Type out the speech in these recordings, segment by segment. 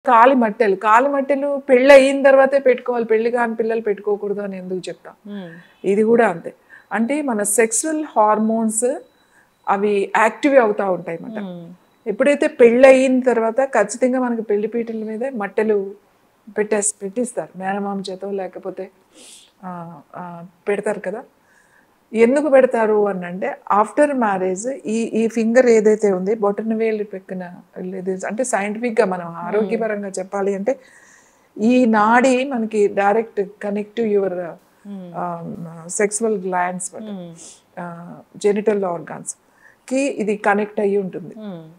కాలి మట్టెలు పెళ్ళి అయిన తర్వాతే పెట్టుకోవాలి, పెళ్లి కాని పిల్లలు పెట్టుకోకూడదు అని ఎందుకు చెప్తాం. ఇది కూడా అంతే. అంటే మన సెక్సువల్ హార్మోన్స్ అవి యాక్టివ్ అవుతూ ఉంటాయి అన్నమాట. ఎప్పుడైతే పెళ్ళి అయిన తర్వాత ఖచ్చితంగా మనకి పెళ్లి పీటల మీద మట్టెలు పెట్టిస్తారు మేనమామ చేతో, లేకపోతే పెడతారు కదా. ఎందుకు పెడతారు అని అంటే ఆఫ్టర్ మ్యారేజ్ ఈ ఫింగర్ ఏదైతే ఉంది బొటన వేలు పెక్కిన అంటే సైంటిఫిక్గా మనం ఆరోగ్యపరంగా చెప్పాలి అంటే ఈ నాడి మనకి direct connect to your sexual glands, genital organs కి ఇది కనెక్ట్ అయ్యి ఉంటుంది.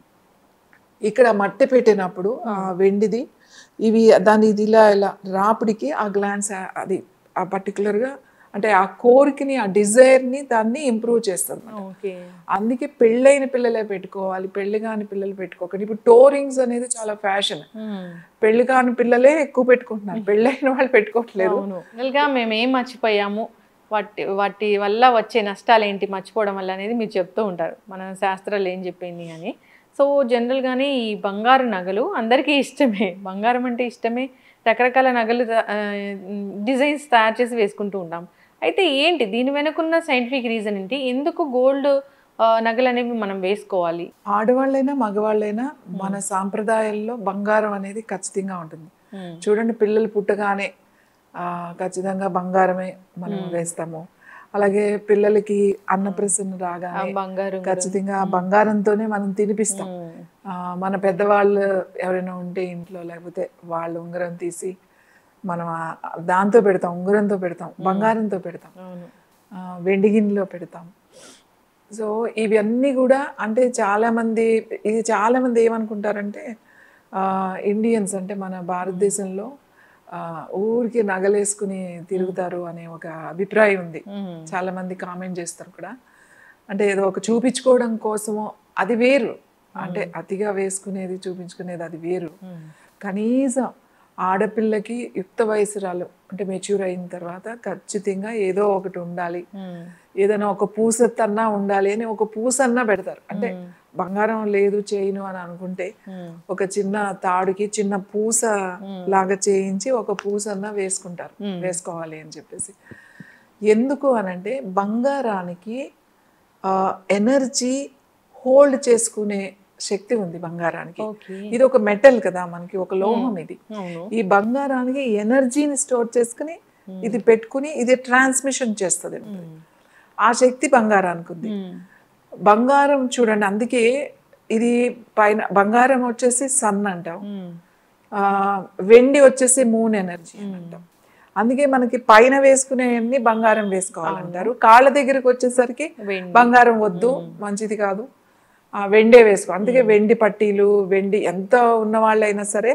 ఇక్కడ మట్టి పెట్టినప్పుడు ఆ వెండిది ఇవి దాని ఇది ఇలా రాపిడికి ఆ గ్లాండ్స్ అది ఆ పర్టికులర్గా అంటే ఆ కోరికని ఆ డిజైర్ని దాన్ని ఇంప్రూవ్ చేస్తుంది. అందుకే పెళ్ళైన పిల్లలే పెట్టుకోవాలి, పెళ్లి కాని పిల్లలు పెట్టుకోకండి. ఇప్పుడు టోరింగ్స్ అనేది చాలా ఫ్యాషన్, పెళ్లి కాని పిల్లలే ఎక్కువ పెట్టుకుంటున్నారు, పెళ్ళైన వాళ్ళు పెట్టుకోవట్లేదు. మేము ఏం మర్చిపోయాము, వాటి వల్ల వచ్చే నష్టాలు ఏంటి మర్చిపోవడం వల్ల అనేది మీరు చెప్తూ ఉంటారు, మన శాస్త్రాలు ఏం చెప్పింది అని. సో జనరల్గానే ఈ బంగారు నగలు అందరికీ ఇష్టమే, బంగారం అంటే ఇష్టమే, రకరకాల నగలు డిజైన్స్ తయారు చేసి వేసుకుంటూ ఉంటాం. అయితే ఏంటి దీని వెనుకున్న సైంటిఫిక్ రీజన్ ఏంటి, ఎందుకు గోల్డ్ నగలు అనేవి మనం వేసుకోవాలి? ఆడవాళ్ళైనా మగవాళ్ళైనా మన సాంప్రదాయాల్లో బంగారం అనేది ఖచ్చితంగా ఉంటుంది. చూడండి, పిల్లలు పుట్టగానే ఖచ్చితంగా బంగారమే మనం వేస్తాము. అలాగే పిల్లలకి అన్నప్రసన్న రాగానే ఖచ్చితంగా బంగారంతోనే మనం తినిపిస్తాం. మన పెద్దవాళ్ళు ఎవరైనా ఉంటే ఇంట్లో, లేకపోతే వాళ్ళు ఉంగరం తీసి మనం దాంతో పెడతాం, ఉంగరంతో పెడతాం, బంగారంతో పెడతాం, వెండి గిన్నెలో పెడతాం. సో ఇవన్నీ కూడా అంటే చాలామంది ఏమనుకుంటారంటే ఇండియన్స్ అంటే మన భారతదేశంలో ఊరికి నగలేసుకుని తిరుగుతారు అనే ఒక అభిప్రాయం ఉంది. చాలా మంది కామెంట్ చేస్తారు కూడా. అంటే ఏదో ఒక చూపించుకోవడం కోసమో, అది వేరు. అంటే అతిగా వేసుకునేది చూపించుకునేది అది వేరు. కనీసం ఆడపిల్లకి యుక్త వయసురాలు అంటే మెచ్యూర్ అయిన తర్వాత ఖచ్చితంగా ఏదో ఒకటి ఉండాలి, ఏదైనా ఒక పూసన్నా ఉండాలి అని ఒక పూసన్నా పెడతారు. అంటే బంగారం లేదు చేయను అని అనుకుంటే ఒక చిన్న తాడుకి చిన్న పూస లాగా చేయించి ఒక పూసన్నా వేసుకోవాలి అని చెప్పేసి. ఎందుకు అనంటే బంగారానికి ఎనర్జీ హోల్డ్ చేసుకునే శక్తి ఉంది బంగారానికి. ఇది ఒక మెటల్ కదా, మనకి ఒక లోహం. ఇది ఈ బంగారానికి ఎనర్జీని స్టోర్ చేసుకుని ఇది పెట్టుకుని ఇది ట్రాన్స్మిషన్ చేస్తుంది. ఆ శక్తి బంగారానికి ఉంది. బంగారం చూడండి, అందుకే ఇది పైన బంగారం వచ్చేసి సన్ అంటాం, వెండి వచ్చేసి మూన్ ఎనర్జీ అంటాం. అందుకే మనకి పైన వేసుకునేవన్నీ బంగారం వేసుకోవాలంటారు. కాళ్ళ దగ్గరికి వచ్చేసరికి బంగారం వద్దు, మంచిది కాదు, వెండే వేసుకో. అందుకే వెండి పట్టీలు, వెండి ఎంత ఉన్న వాళ్ళైనా సరే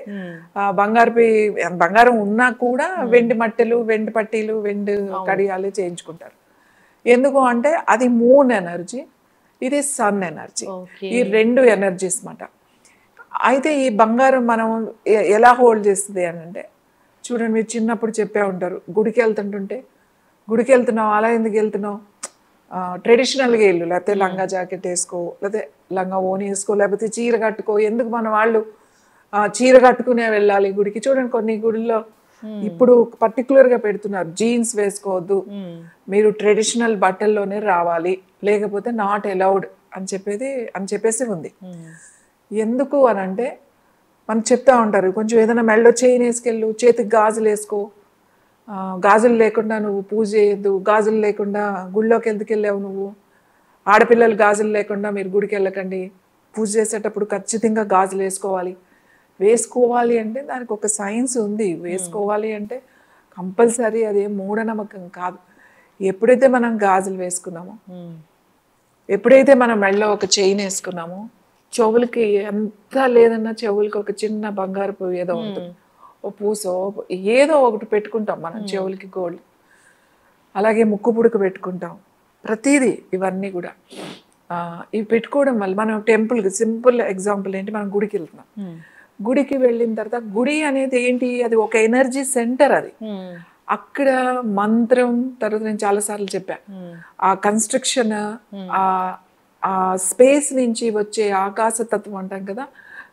బంగారం ఉన్నా కూడా వెండి మట్టెలు, వెండి పట్టీలు, వెండి కడియాలు చేయించుకుంటారు. ఎందుకు అంటే అది మూన్ ఎనర్జీ, ఇది సన్ ఎనర్జీ. ఈ రెండు ఎనర్జీస్ మాట. అయితే ఈ బంగారం మనం ఎలా హోల్డ్ చేస్తుంది అని అంటే చూడండి, మీరు చిన్నప్పుడు చెప్పే ఉంటారు, గుడికి వెళ్తున్నావు అలా ఎందుకు వెళ్తున్నావు, ట్రెడిషనల్గా వెళ్ళు, లేకపోతే లంగా జాకెట్ వేసుకో, లేకపోతే లంగా ఓని వేసుకో, లేకపోతే చీర కట్టుకో. ఎందుకు మన వాళ్ళు చీర కట్టుకునే వెళ్ళాలి గుడికి? చూడండి, కొన్ని గుడిల్లో ఇప్పుడు పర్టికులర్గా పెడుతున్నారు, జీన్స్ వేసుకోవద్దు, మీరు ట్రెడిషనల్ బట్టల్లోనే రావాలి, లేకపోతే నాట్ అలౌడ్ అని చెప్పేసి ఉంది. ఎందుకు అని అంటే మనం చెప్తా ఉంటారు, కొంచెం ఏదైనా మెళ్ళో చైన్ వేసుకెళ్ళు, చేతికి గాజులు వేసుకో, గాజులు లేకుండా నువ్వు పూజ చేయొద్దు, గాజులు లేకుండా గుళ్ళోకి ఎందుకు వెళ్ళావు నువ్వు, ఆడపిల్లలు గాజులు లేకుండా మీరు గుడికి వెళ్ళకండి, పూజ చేసేటప్పుడు ఖచ్చితంగా గాజులు వేసుకోవాలి అంటే దానికి ఒక సైన్స్ ఉంది. వేసుకోవాలి అంటే కంపల్సరీ, అదేం మూఢనమ్మకం కాదు. ఎప్పుడైతే మనం గాజులు వేసుకున్నామో, ఎప్పుడైతే మనం మెళ్ళో ఒక చైన్ వేసుకున్నామో, చెవులకి ఎంత లేదన్నా చెవులకి ఒక చిన్న బంగారపు ఏదో ఉంటుంది, ఓ పూసో ఏదో ఒకటి పెట్టుకుంటాం మనం చెవులకి, గోల్డ్. అలాగే ముక్కు పుడక పెట్టుకుంటాం, ప్రతిదీ. ఇవన్నీ కూడా ఇవి పెట్టుకోవడం వల్ల మనం టెంపుల్కి, సింపుల్ ఎగ్జాంపుల్ ఏంటి, మనం గుడికి వెళ్తున్నాం, గుడికి వెళ్ళిన తర్వాత గుడి అనేది ఏంటి, అది ఒక ఎనర్జీ సెంటర్. అది అక్కడ మంత్రం, తర్వాత నేను చాలాసార్లు చెప్పా, ఆ కన్స్ట్రక్షన్, ఆ స్పేస్ నుంచి వచ్చే ఆకాశతత్వం అంటాం కదా,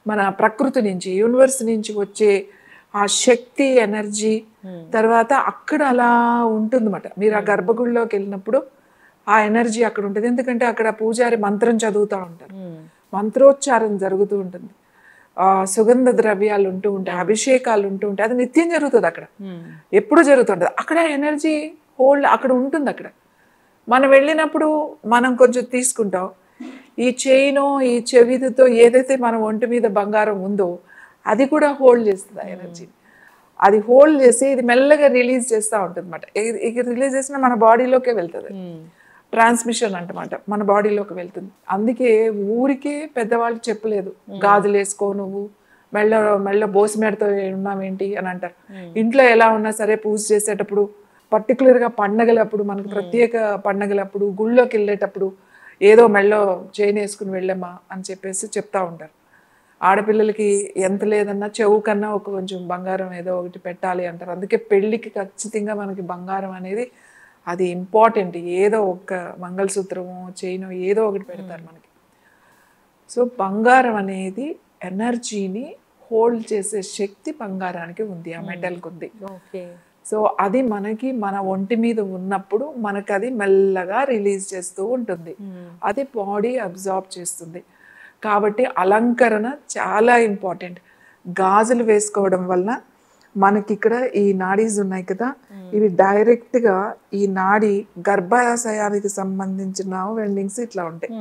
మన ప్రకృతి నుంచి యూనివర్స్ నుంచి వచ్చే ఆ శక్తి ఎనర్జీ తర్వాత అక్కడ అలా ఉంటుందన్నమాట. మీరు ఆ గర్భగుడిలోకి వెళ్ళినప్పుడు ఆ ఎనర్జీ అక్కడ ఉంటుంది. ఎందుకంటే అక్కడ పూజారి మంత్రం చదువుతూ ఉంటారు, మంత్రోచ్చారం జరుగుతూ ఉంటుంది, సుగంధ ద్రవ్యాలు ఉంటూ ఉంటాయి, అభిషేకాలు ఉంటూ ఉంటాయి. అది నిత్యం జరుగుతుంది అక్కడ, ఎప్పుడు జరుగుతుంటుంది. అక్కడ ఎనర్జీ హోల్డ్ అక్కడ ఉంటుంది. అక్కడ మనం వెళ్ళినప్పుడు మనం కొంచెం తీసుకుంటాం. ఈ చైను ఈ చెవిదితో ఏదైతే మన ఒంటి మీద బంగారం ఉందో అది కూడా హోల్డ్ చేస్తుంది ఆ ఎనర్జీ. అది హోల్డ్ చేసి ఇది మెల్లగా రిలీజ్ చేస్తూ ఉంటుంది అనమాట. ఇది రిలీజ్ చేసిన మన బాడీలోకే వెళ్తుంది. ట్రాన్స్మిషన్ అంటమాట, మన బాడీలోకి వెళ్తుంది. అందుకే ఊరికే పెద్దవాళ్ళు చెప్పలేదు గాజులు వేసుకో, నువ్వు మెళ్ళ బోసిమెడతో ఉన్నావేంటి అని అంటారు. ఇంట్లో ఎలా ఉన్నా సరే పూజ చేసేటప్పుడు పర్టికులర్గా పండగలప్పుడు, మనకు ప్రత్యేక పండగలప్పుడు, గుళ్ళోకి వెళ్ళేటప్పుడు ఏదో మెళ్ళో చైన్ వేసుకుని వెళ్ళమ్మా అని చెప్పేసి చెప్తా ఉంటారు. ఆడపిల్లలకి ఎంత లేదన్నా చెవు కన్నా ఒక కొంచెం బంగారం ఏదో ఒకటి పెట్టాలి అంటారు. అందుకే పెళ్ళికి ఖచ్చితంగా మనకి బంగారం అనేది అది ఇంపార్టెంట్. ఏదో ఒక మంగళసూత్రము చైను ఏదో ఒకటి పెడతారు మనకి. సో బంగారం అనేది ఎనర్జీని హోల్డ్ చేసే శక్తి బంగారానికి ఉంది, ఆ మెటల్కి ఉంది. సో అది మనకి మన ఒంటి మీద ఉన్నప్పుడు మనకు అది మెల్లగా రిలీజ్ చేస్తూ ఉంటుంది. అది బాడీ అబ్జార్బ్ చేస్తుంది. కాబట్టి అలంకరణ చాలా ఇంపార్టెంట్. గాజులు వేసుకోవడం వలన మనకి ఇక్కడ ఈ నాడీస్ ఉన్నాయి కదా, ఇవి డైరెక్ట్గా ఈ నాడి గర్భాశయానికి సంబంధించిన వెండింగ్స్ ఇట్లా ఉంటాయి,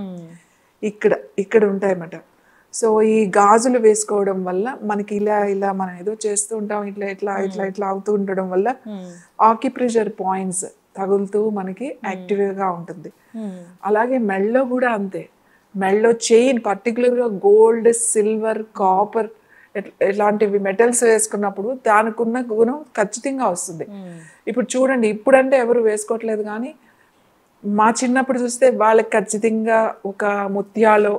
ఇక్కడ ఉంటాయి అన్నమాట. సో ఈ గాజులు వేసుకోవడం వల్ల మనకి ఇలా మనం ఏదో చేస్తూ ఉంటాం, ఇట్లా అవుతూ ఉండడం వల్ల ఆక్యుప్రెషర్ పాయింట్స్ తగులుతూ మనకి యాక్టివ్గా ఉంటుంది. అలాగే మెళ్ళో కూడా అంతే. మెళ్ళో చైన్ పర్టికులర్గా గోల్డ్, సిల్వర్, కాపర్ ఇలాంటివి మెటల్స్ వేసుకున్నప్పుడు దానికి ఉన్న గుణం ఖచ్చితంగా వస్తుంది. ఇప్పుడు చూడండి, ఇప్పుడంటే ఎవరు వేసుకోవట్లేదు, కానీ మా చిన్నప్పుడు చూస్తే వాళ్ళకి ఖచ్చితంగా ఒక ముత్యాలు,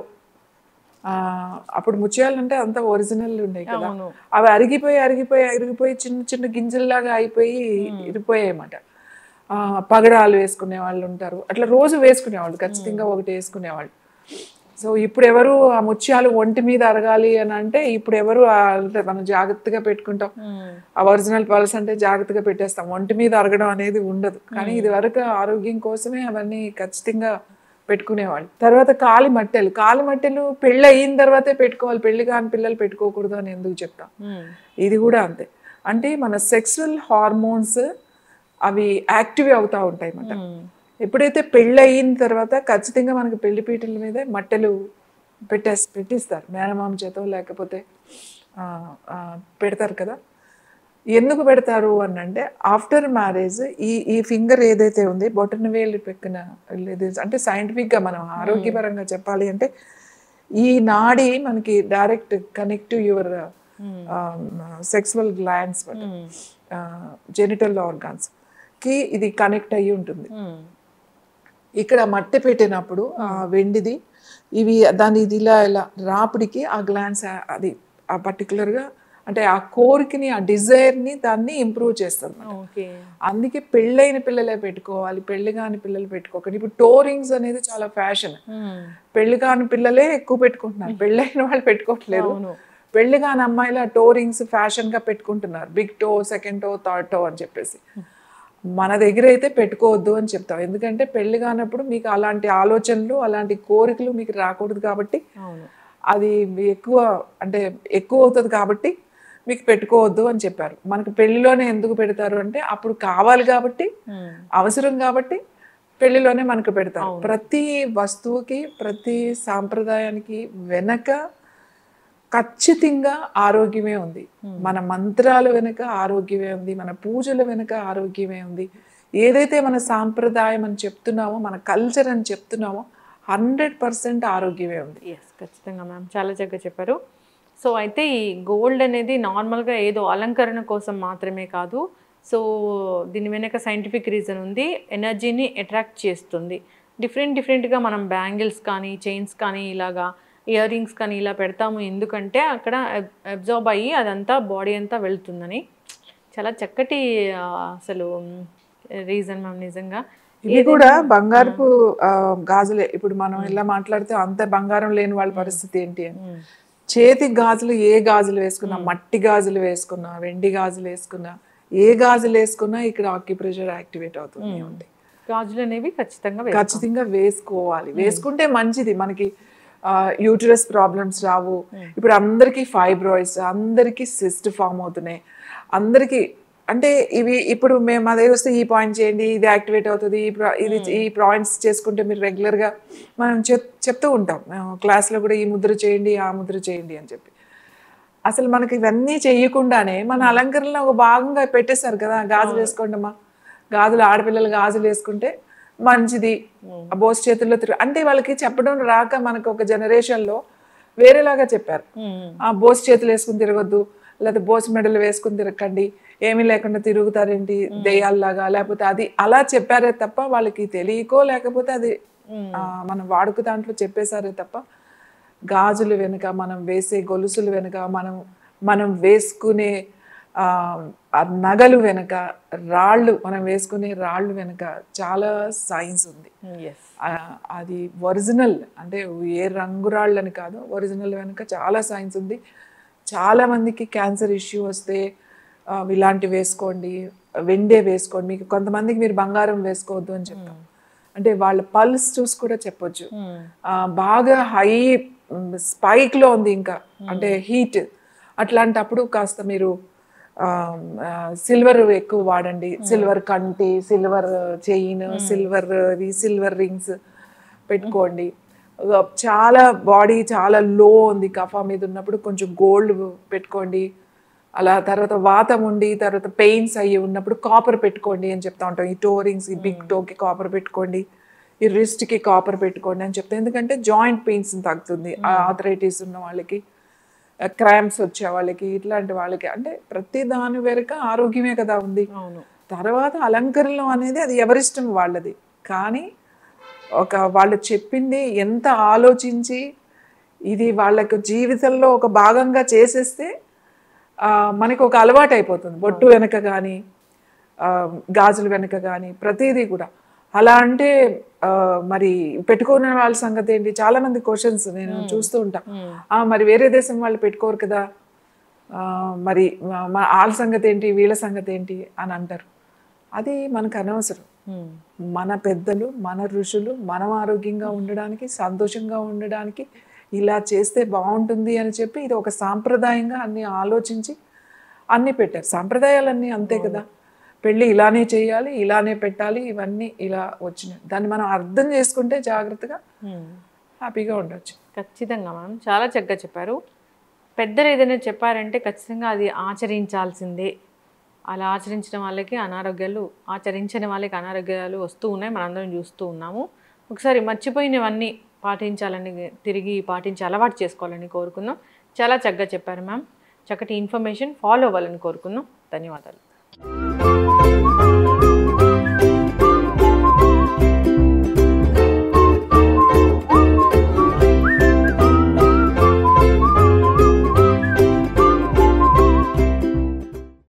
అప్పుడు ముత్యాలు అంటే అంత ఒరిజినల్ ఉన్నాయి కదా, అవి అరిగిపోయి చిన్న చిన్న గింజల్లాగా అయిపోయి ఇరిపోయాయి అన్నమాట. పగడాలు వేసుకునే వాళ్ళు ఉంటారు, అట్లా రోజు వేసుకునేవాళ్ళు, ఖచ్చితంగా ఒకటి వేసుకునేవాళ్ళు. సో ఇప్పుడు ఎవరు ఆ ముత్యాలు ఒంటి మీద అరగాలి అని అంటే ఇప్పుడు ఎవరు మనం జాగ్రత్తగా పెట్టుకుంటాం. ఆ ఒరిజినల్ పల్స్ అంటే జాగ్రత్తగా పెట్టేస్తాం, ఒంటి మీద అరగడం అనేది ఉండదు. కానీ ఇది వరకు ఆరోగ్యం కోసమే అవన్నీ ఖచ్చితంగా పెట్టుకునేవాళ్ళు. తర్వాత కాలి మట్టెలు పెళ్ళి అయిన తర్వాతే పెట్టుకోవాలి, పెళ్లి కాని పిల్లలు పెట్టుకోకూడదు అని ఎందుకు చెప్తాం. ఇది కూడా అంతే. అంటే మన సెక్సువల్ హార్మోన్స్ అవి యాక్టివ్ అవుతూ ఉంటాయి అన్నమాట. ఎప్పుడైతే పెళ్ళి అయిన తర్వాత ఖచ్చితంగా మనకి పెళ్లి పీటల మీద మట్టెలు పెట్టిస్తారు, మేనమామ చేతో లేకపోతే పెడతారు కదా. ఎందుకు పెడతారు అని అంటే ఆఫ్టర్ మ్యారేజ్ ఈ ఫింగర్ ఏదైతే ఉంది బొటన వేలు పెక్కిన అంటే సైంటిఫిక్గా మనం ఆరోగ్యపరంగా చెప్పాలి అంటే ఈ నాడి మనకి direct connect to your sexual glands, genital organs కి ఇది కనెక్ట్ అయ్యి ఉంటుంది. ఇక్కడ మట్టి పెట్టినప్పుడు ఆ వెండిది ఇవి దాని ఇది ఇలా రాపిడికి ఆ గ్లాండ్స్ అది ఆ పర్టికులర్గా అంటే ఆ కోరికని, ఆ డిజైర్ని దాన్ని ఇంప్రూవ్ చేస్తుంది. అందుకే పెళ్ళైన పిల్లలే పెట్టుకోవాలి, పెళ్లి కాని పిల్లలు పెట్టుకోకండి. ఇప్పుడు టోరింగ్స్ అనేది చాలా ఫ్యాషన్, పెళ్లి కాని పిల్లలే ఎక్కువ పెట్టుకుంటున్నారు, పెళ్ళైన వాళ్ళు పెట్టుకోవట్లేదు. పెళ్లి కాని అమ్మాయిలు ఆ టోరింగ్స్ ఫ్యాషన్గా పెట్టుకుంటున్నారు, big toe, second toe, third toe అని చెప్పేసి. మన దగ్గర అయితే పెట్టుకోవద్దు అని చెప్తాం, ఎందుకంటే పెళ్లి కానప్పుడు మీకు అలాంటి ఆలోచనలు అలాంటి కోరికలు మీకు రాకూడదు కాబట్టి, అది ఎక్కువ అవుతుంది కాబట్టి మీకు పెట్టుకోవద్దు అని చెప్పారు. మనకు పెళ్లిలోనే ఎందుకు పెడతారు అంటే అప్పుడు కావాలి కాబట్టి, అవసరం కాబట్టి పెళ్లిలోనే మనకు పెడతారు. ప్రతి వస్తువుకి ప్రతి సాంప్రదాయానికి వెనక ఖచ్చితంగా ఆరోగ్యమే ఉంది, మన మంత్రాల వెనుక ఆరోగ్యమే ఉంది, మన పూజల వెనుక ఆరోగ్యమే ఉంది. ఏదైతే మన సాంప్రదాయం అని చెప్తున్నామో, మన కల్చర్ అని చెప్తున్నామో 100% ఆరోగ్యమే ఉంది. ఖచ్చితంగా మ్యామ్, చాలా చక్కగా చెప్పారు. సో అయితే ఈ గోల్డ్ అనేది నార్మల్గా ఏదో అలంకరణ కోసం మాత్రమే కాదు, సో దీని వెనక సైంటిఫిక్ రీజన్ ఉంది, ఎనర్జీని అట్రాక్ట్ చేస్తుంది. డిఫరెంట్గా మనం బ్యాంగిల్స్ కానీ, చైన్స్ కానీ, ఇలాగా ఇయర్ రింగ్స్ కానీ ఇలా పెడతాము, ఎందుకంటే అక్కడ అబ్జార్బ్ అయ్యి అదంతా బాడీ అంతా వెళ్తుందని. చాలా చక్కటి అసలు రీజన్ మ్యామ్ నిజంగా. ఇది కూడా బంగారపు గాజులే. ఇప్పుడు మనం ఇలా మాట్లాడితే అంత బంగారం లేని వాళ్ళ పరిస్థితి ఏంటి అని చేతి గాజులు ఏ గాజులు వేసుకున్నా, మట్టి గాజులు వేసుకున్నా, వెండి గాజులు వేసుకున్నా, ఏ గాజులు వేసుకున్నా ఇక్కడ ఆక్యుప్రెషర్ యాక్టివేట్ అవుతుంది ఉంది. గాజులు అనేవి ఖచ్చితంగా వేసుకోవాలి. వేసుకుంటే మంచిది. మనకి యూటరస్ ప్రాబ్లమ్స్ రావు. ఇప్పుడు అందరికీ ఫైబ్రాయిడ్స్, అందరికీ సిస్ట్ ఫామ్ అవుతున్నాయి. అందరికీ అంటే ఇవి ఇప్పుడు మేము అదే వస్తే ఈ పాయింట్ చేయండి, ఇది యాక్టివేట్ అవుతుంది, ఇది ఈ పాయింట్స్ చేసుకుంటే మీరు రెగ్యులర్గా మనం చెప్తూ ఉంటాం క్లాస్లో కూడా, ఈ ముద్ర చేయండి, ఆ ముద్ర చేయండి అని చెప్పి. అసలు మనకి ఇవన్నీ చేయకుండానే మన అలంకరణలో ఒక భాగంగా పెట్టేశారు కదా, గాజులు వేసుకోండమ్మా, గాజులు ఆడపిల్లలు గాజులు వేసుకుంటే మంచిది, ఆ బోస్ చేతుల్లో అంటే వాళ్ళకి చెప్పడం రాక మనకు ఒక జనరేషన్లో వేరేలాగా చెప్పారు. ఆ బోస్ చేతులు వేసుకుని తిరగొద్దు, లేకపోతే బోస్ మెడలు వేసుకుని తిరగండి, ఏమీ లేకుండా తిరుగుతారేంటి దెయ్యాల్లాగా, లేకపోతే అది అలా చెప్పారే తప్ప వాళ్ళకి తెలియకో లేకపోతే అది మనం వాడుక దాంట్లో చెప్పేశారే తప్ప గాజులు వెనుక, మనం వేసే గొలుసులు వెనుక, మనం వేసుకునే నగలు వెనుక, రాళ్ళు, మనం వేసుకునే రాళ్ళు వెనుక చాలా సైన్స్ ఉంది. అది ఒరిజినల్ అంటే ఏ రంగురాళ్ళు అని కాదు, ఒరిజినల్ వెనుక చాలా సైన్స్ ఉంది. చాలా మందికి క్యాన్సర్ ఇష్యూ వస్తే ఇలాంటివి వేసుకోండి, వెండే వేసుకోండి, మీకు కొంతమందికి మీరు బంగారం వేసుకోవద్దు అని చెప్తాం. అంటే వాళ్ళ పల్స్ చూసి కూడా చెప్పొచ్చు. బాగా హై స్పైక్లో ఉంది ఇంకా అంటే హీట్, అట్లాంటప్పుడు కాస్త మీరు సిల్వర్ ఎక్కువ వాడండి. సిల్వర్ కంటి, సిల్వర్ చైన్, సిల్వర్ రింగ్స్ పెట్టుకోండి. చాలా బాడీ చాలా లో ఉంది, కఫా మీద ఉన్నప్పుడు కొంచెం గోల్డ్ పెట్టుకోండి. అలా తర్వాత వాతం ఉండి తర్వాత పెయిన్స్ అయ్యి ఉన్నప్పుడు కాపర్ పెట్టుకోండి అని చెప్తా ఉంటాం. ఈ టో రింగ్స్, ఈ బిగ్ టోకి కాపర్ పెట్టుకోండి, ఈ రిస్ట్కి కాపర్ పెట్టుకోండి అని చెప్తాం. ఎందుకంటే జాయింట్ పెయిన్స్ తగ్గుతుంది ఆర్థరైటిస్ ఉన్న వాళ్ళకి, క్రాంప్స్ వచ్చే వాళ్ళకి, ఇట్లాంటి వాళ్ళకి. అంటే ప్రతి దాని వెనుక ఆరోగ్యమే కదా ఉంది. తర్వాత అలంకరణలో అనేది అది ఎవరిష్టం వాళ్ళది. కానీ వాళ్ళు చెప్పింది ఎంత ఆలోచించి ఇది వాళ్ళకు జీవితంలో ఒక భాగంగా చేసేస్తే మనకు ఒక అలవాటు అయిపోతుంది. బొట్టు వెనక కానీ, గాజుల వెనక కానీ, ప్రతిదీ కూడా. అలా అంటే మరి పెట్టుకునే వాళ్ళ సంగతి ఏంటి? చాలా మంది క్వశ్చన్స్ నేను చూస్తూ ఉంటా. మరి వేరే దేశం వాళ్ళు పెట్టుకోరు కదా, మరి వాళ్ళ సంగతి ఏంటి, వీళ్ళ సంగతి ఏంటి అని అంటారు. అది మనకు అనవసరం. మన పెద్దలు, మన ఋషులు మనం ఆరోగ్యంగా ఉండడానికి, సంతోషంగా ఉండడానికి ఇలా చేస్తే బాగుంటుంది అని చెప్పి ఇది ఒక సాంప్రదాయంగా అన్ని ఆలోచించి అన్నీ పెట్టారు. సాంప్రదాయాలన్నీ అంతే కదా, పెళ్ళి ఇలానే చేయాలి, ఇలానే పెట్టాలి, ఇవన్నీ ఇలా వచ్చినాయి. దాన్ని మనం అర్థం చేసుకుంటే జాగ్రత్తగా హ్యాపీగా ఉండొచ్చు. ఖచ్చితంగా మనం చాలా చక్కగా చెప్పారు. పెద్దలు ఏదైనా చెప్పారంటే ఖచ్చితంగా అది ఆచరించాల్సిందే. అలా ఆచరించిన వాళ్ళకి అనారోగ్యాలు, ఆచరించని వాళ్ళకి అనారోగ్యాలు వస్తూ ఉన్నాయి, మనందరం చూస్తూ ఉన్నాము. ఒకసారి మర్చిపోయినవన్నీ పాటించాలని, తిరిగి పాటించి అలవాటు చేసుకోవాలని కోరుకుందాం. చాలా చక్కగా చెప్పారు మ్యామ్. చక్కటి ఇన్ఫర్మేషన్ ఫాలో అవ్వాలని కోరుకుందాం. ధన్యవాదాలు.